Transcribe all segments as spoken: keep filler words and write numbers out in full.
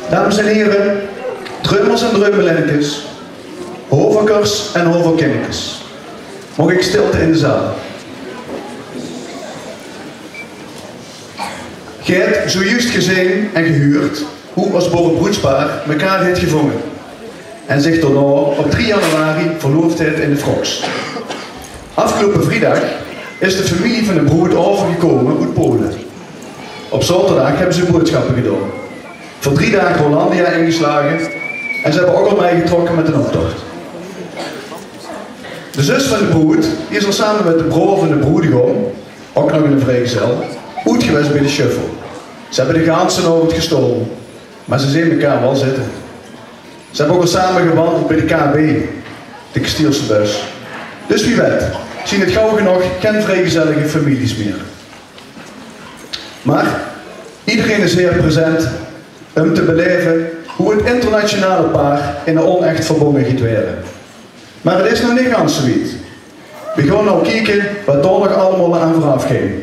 Dames en heren, drummers en drummelennekes, hoverkers en hoverkinnekes. Mag ik stilte in de zaal? Gij hebt zojuist gezien en gehuurd hoe als boerenbroedspaar elkaar heeft gevangen en zich daarna op drie januari verloofd heeft in de Froks. Afgelopen vrijdag is de familie van de broer overgekomen uit Polen. Op zaterdag hebben ze boodschappen gedaan. Voor drie dagen Hollandia ingeslagen en ze hebben ook al meegetrokken met een optocht. De zus van de broed is al samen met de broer van de broedegom, ook nog in een vrijgezel, uit geweest bij de shuffle. Ze hebben de ganse avond gestolen, maar ze zien elkaar wel zitten. Ze hebben ook al samen gewandeld bij de K B, de Kastielse bus. Dus wie weet, zien het gauw genoeg geen vrijgezellige families meer. Maar iedereen is hier present om te beleven hoe het internationale paar in een onecht verbonden gaat werden. Maar het is nog niet ganz zoiets. We gaan nou kijken wat daar nog allemaal aan vooraf gaat.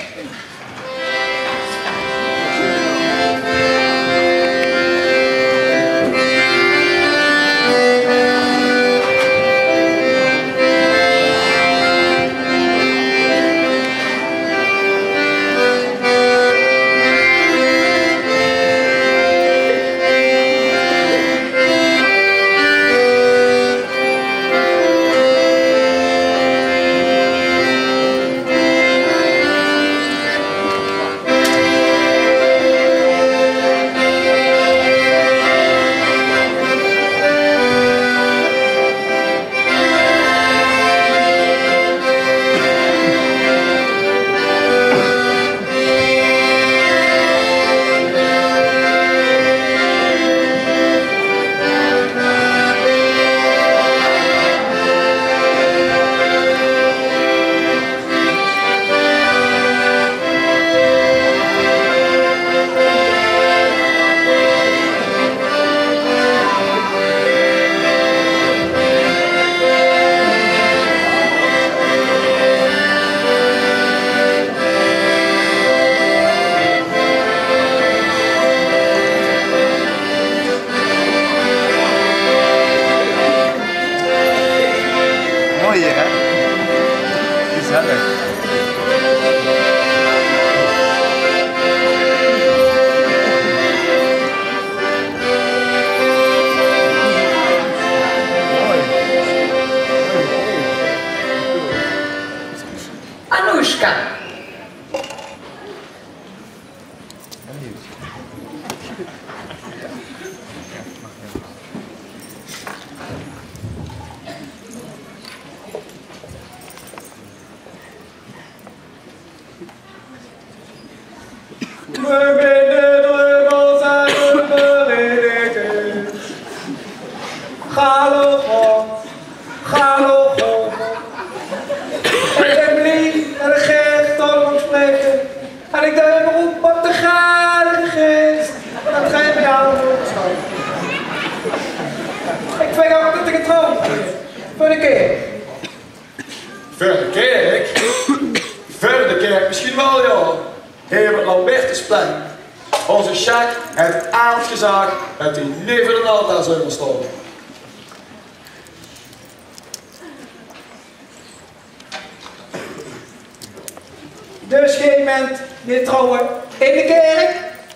Dus geen moment meer trouwen in de kerk,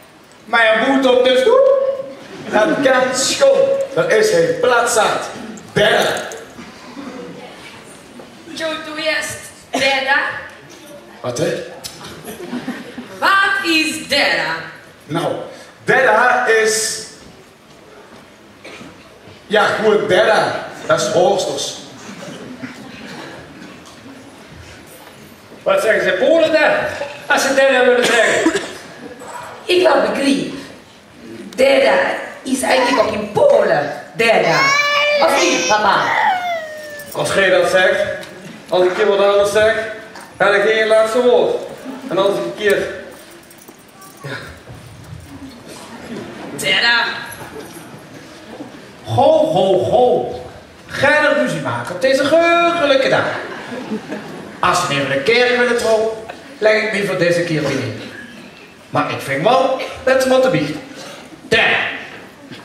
maar je moet op de stoep. Dat kan schoon, er is geen plaats aan. Berda. Co tu jest deda? Wat hè? Wat is deda? Nou, deda is... Ja, gewoon deda. Dat is hoogsters. Wat zeggen ze Polen daar? Als ze deda willen zeggen. Ik wel begreep. Deda is eigenlijk ook in Polen. Deda. Of niet, papa? Als jij dat zegt, als ik je wat anders zeg, heb ik geen laatste woord. En als ik een keer... Ja. Deda. Ho, ho, ho. Ga er ruzie maken op deze geurlijke dag. Als ze nemen de kerk willen trouwen, leg ik me voor deze keer binnen. Maar ik vind wel dat ze moeten biechten. Deda.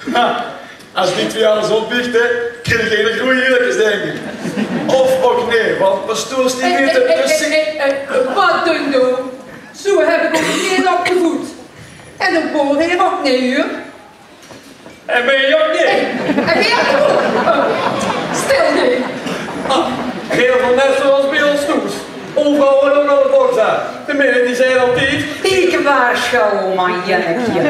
Ha, als die twee alles opbiechten, krijg je geen goede eerlijkjes, denk ik. Of ook nee, want pastoors die Eh, weten eh, eh, precies... eh, eh, eh, Wat doen doen? Zo heb ik ook een keer opgevoed. En dan boor hier ook niet, hoor. En ben je ook niet? En weer ook. Stil niet. Ah, helemaal net zoals bij ons toes. Overal wordt ook al de box aan. De midden die zijn altijd... Ik waarschuw mijn jannetje.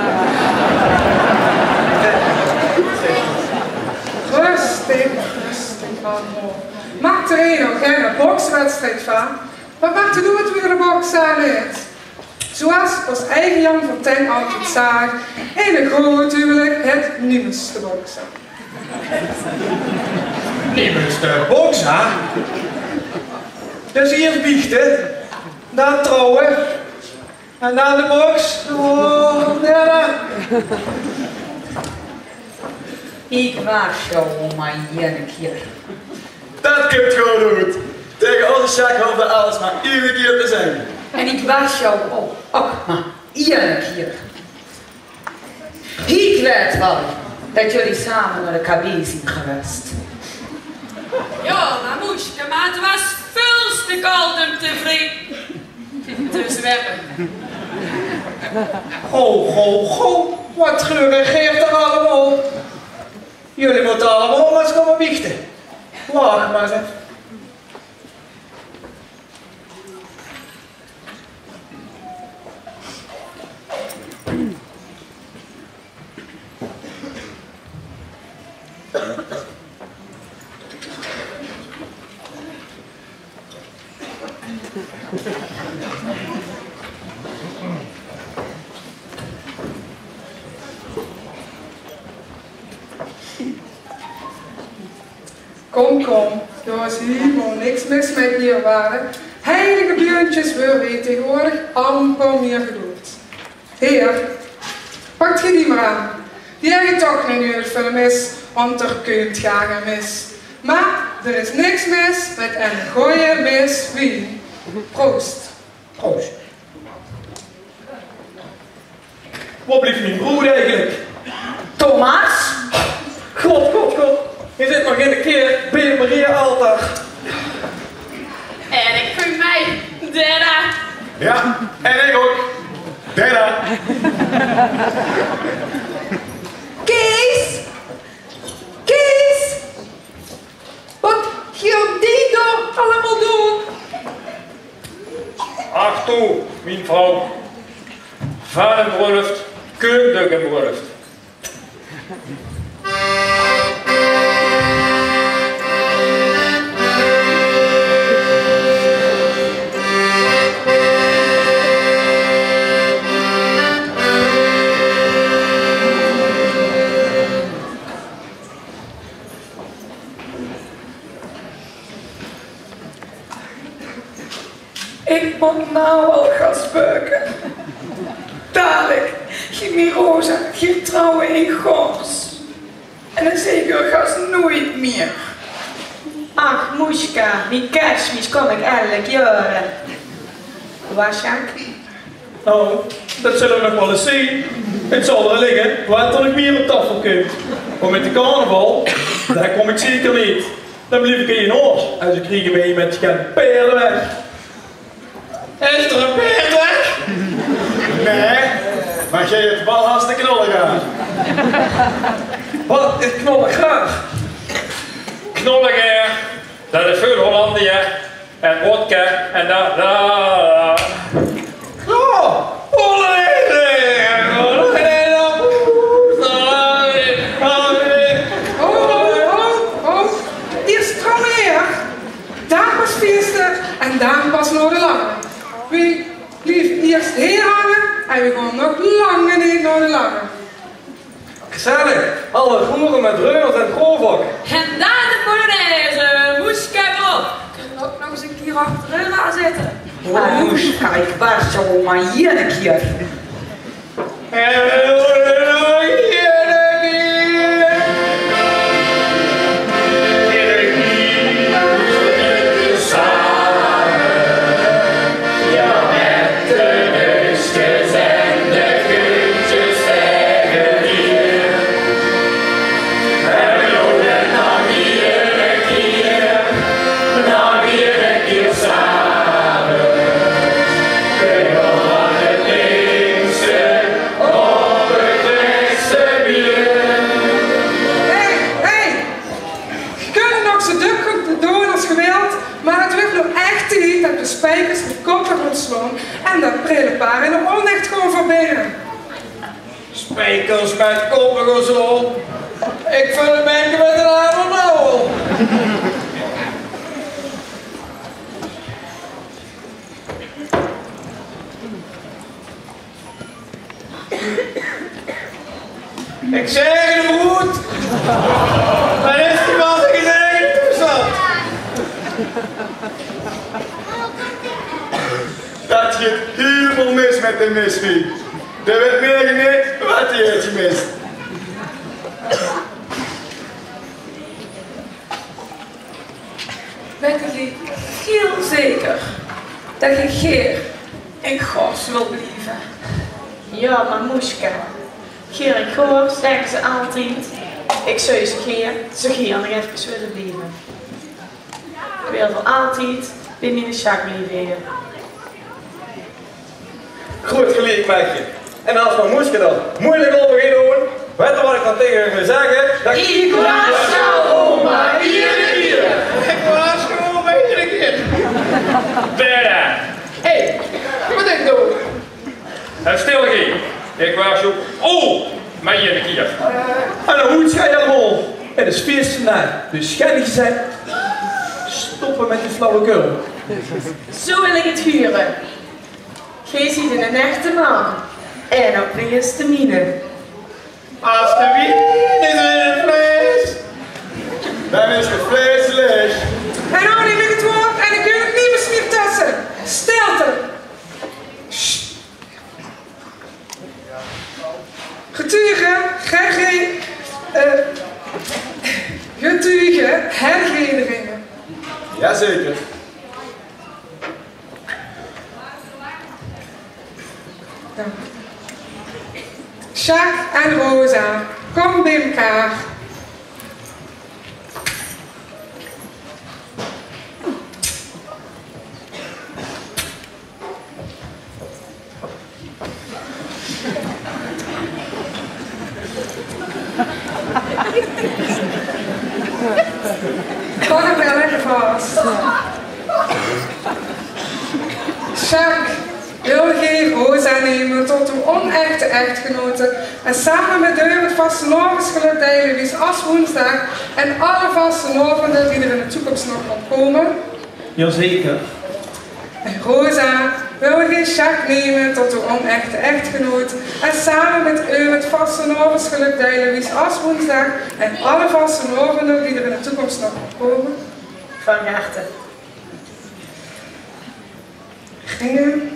Rustig, rustig allemaal. Maakt er een nog geen bokswedstrijd van? Wat maakt er doen weer de box aan het? Zoals ons eigen Jan van Ten altijd zei, in een groot huwelijk het nieuwste boksen. Nieuwste box, hè? Dus eerst biechten, dan trouwen, en dan de box. Oh, ja. Ik waarschuw mijn jannetje. Dat komt gewoon goed. Tegen onze Sjaak hoeft dat alles maar iedere keer te zeggen. En ik waarschuw ook, ook maar één keer. Ik weet wel dat jullie samen naar de cabine zijn geweest. Ja, maar moeske, maar het was veel te koud om te vrij te zwemmen. Go, go, go. Wat geregeert er allemaal? Jullie moeten allemaal maar eens komen biechten. Wacht maar eens. Kom, kom, er was helemaal niks mis met hier waren. Heilige buurtjes worden tegenwoordig amper meer gedoemd. Heer, pakt je die maar aan. Die heb je toch niet nu het film is, want er kunt gaan mis. Maar er is niks mis met een goeie mis wien. Proost. Proost. Wat blijft mijn broer eigenlijk? Thomas? God, god, god. Je zit nog in de keer bij Maria altaar. En ik vind mij, Dada. Ja, en ik ook. Dada. Kees? Kees? Wat gaat die daar allemaal doen? Ach toe, mijn vrouw. Vader bruiloft, kundige bruiloft. Ik moet nou wel gaan speuken. Dadelijk ging die Rosa ging trouwen in Gors. En dan zeker gaat ze nooit meer. Ach, Moeska, die kerstmis kom ik elk jaar. Waar Sjaak? Nou, dat zullen we nog wel eens zien. Het zal er liggen wat er nog meer op tafel komt. Maar met de carnaval, daar kom ik zeker niet. Dan blijf ik in je oor. En ze kriegen mee met geen paarden weg. Is er een paard weg? Nee, maar jij hebt wel hartstikke knallen gaan. Wat is knollen graag? Knolliger, dat is veel Hollandia en vodka en da da. Oh, Oh, oh, oh. Eerst trouwen hier. Daar pas feesten en daar pas naar de lange. Wie lief eerst hier hangen en we gaan nog langer niet naar de lange. Gezellig, alle groeren met reumers en kroonvak. En daar de Polonaise, moeske erop. Kunnen we ook nog eens een keer achterin gaan zitten. Moeska, ik waarschuw mijn jannetje. En dat prille paar in de onecht gewoon verbinden. Spijkers met koppen zo. Ik vul een beetje met een oude nauwel. Ik zeg het goed. Maar is die wat ik zeg toestand? Dat gaat helemaal mis met de misvie. Er werd meer gemist wat hij heeft gemist. Weet je heel zeker dat je Geer en Gors wil blijven? Ja, maar Moeske. Geer en Goor zeggen ze altijd. Ik zou ze Geer, ze Geer nog even willen blijven. Ik wil voor altijd bij mijn Sjaak blijven. Goed gelijk met je. En als mijn moeske dan moeilijk over ging doen, weet je wat ik dan tegen haar ga zeggen? Dat Ik was jouw oma, iedere keer. Ik was gewoon een iedere keer. Berda. Hé, hey, wat ik doe? En stil geen. Ik was zo. Oh, maar hier een keer. En dan moet jij allemaal. Het is feest vandaag, dus ga niet zeggen. Stoppen met die flauwekul. Zo wil ik het huren. Gij ziet in een echte man. En op de eerste mine. Als de wien is er een vlees. Dan is het vlees leeg. En nou neem ik het woord en ik kun het niet meer meer tussen. Stilte. Sst. Getuigen, geen uh, getuigen, herinneringen. Jazeker. Dank. Sjaak en Rosa, kom bij elkaar. Pak hem wel lekker vast. Sjaak wil geen Rosa nemen tot uw onechte echtgenote en samen met u het vastelovensgeluk delen wie als woensdag en alle vastelovenden die er in de toekomst nog gaan komen. Jazeker. En Rosa wil geen Sjaak nemen tot uw onechte echtgenoot en samen met u het vastelovensgeluk delen wie als woensdag en alle vastelovenden die er in de toekomst nog gaan komen. Van harte. Gingen.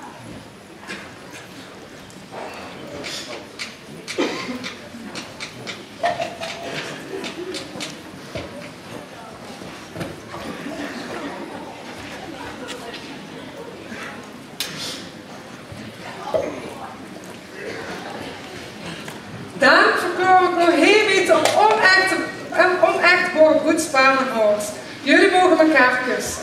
Dan verklaar ik nog heel weten een onechte, een onecht boerenbroedspaar en hoort. Jullie mogen elkaar kussen.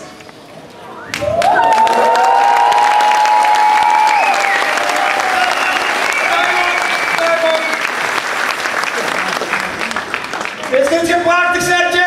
Dit is geen prachtig setje.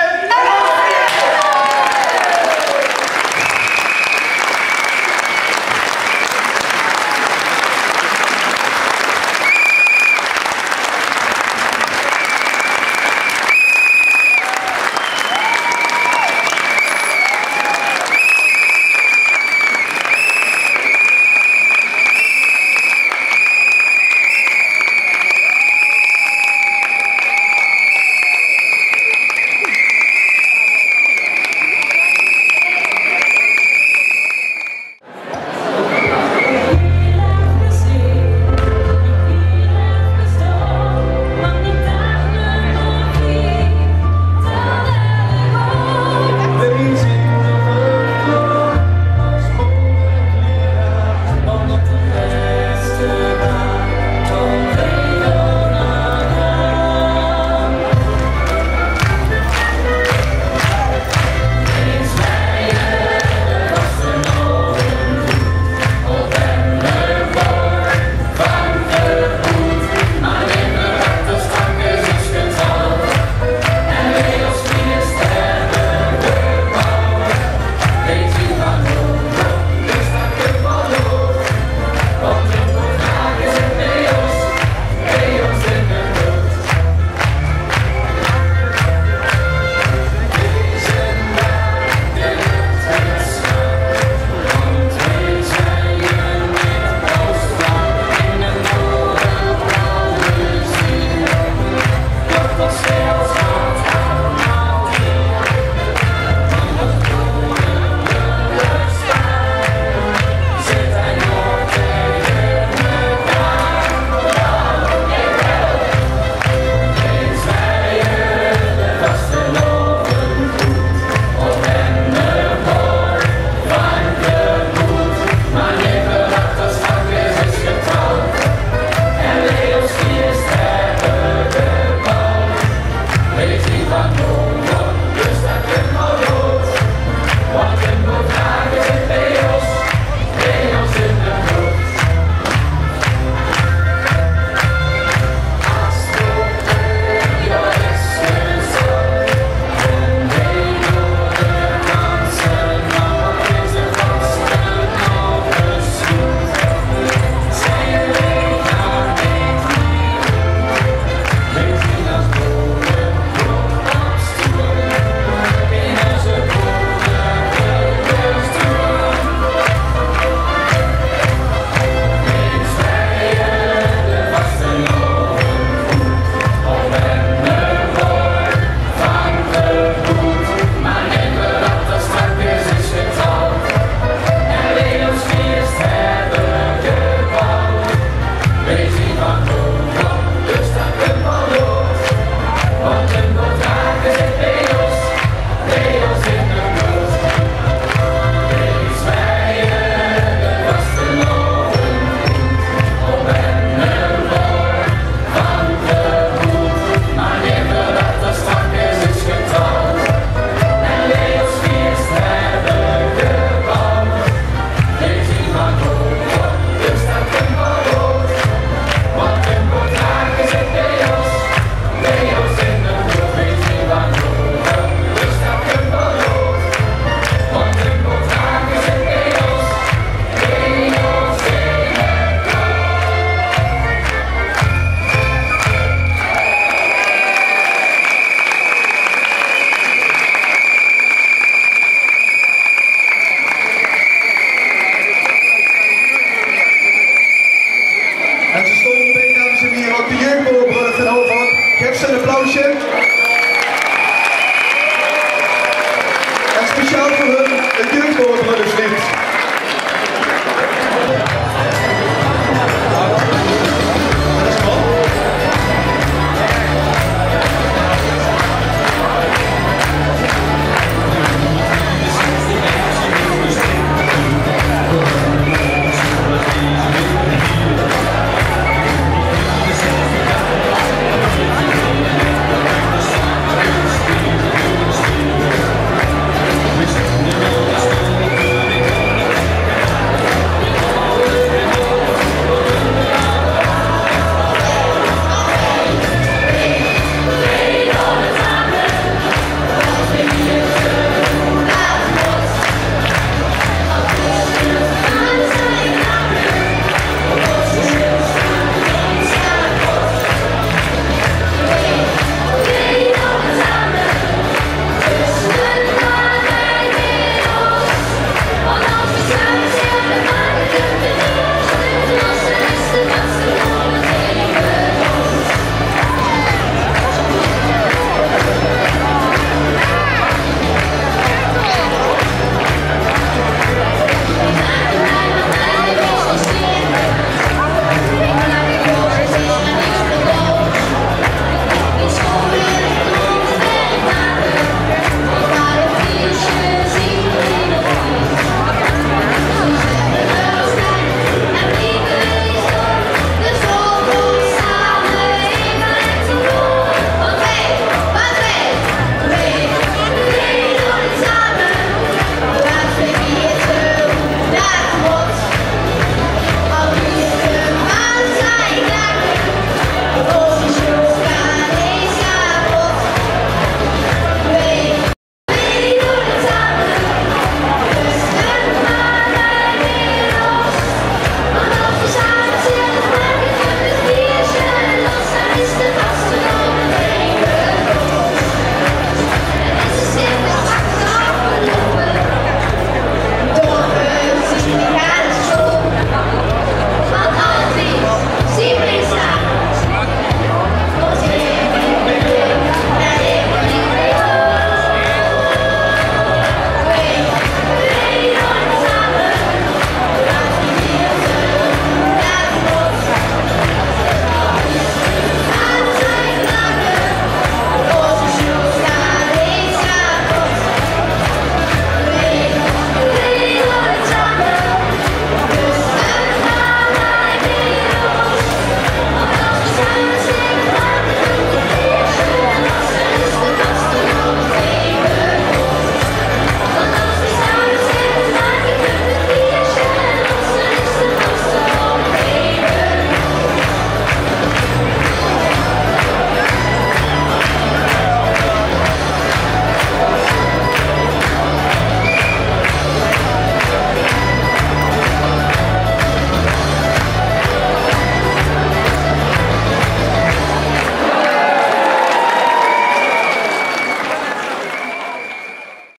applausje.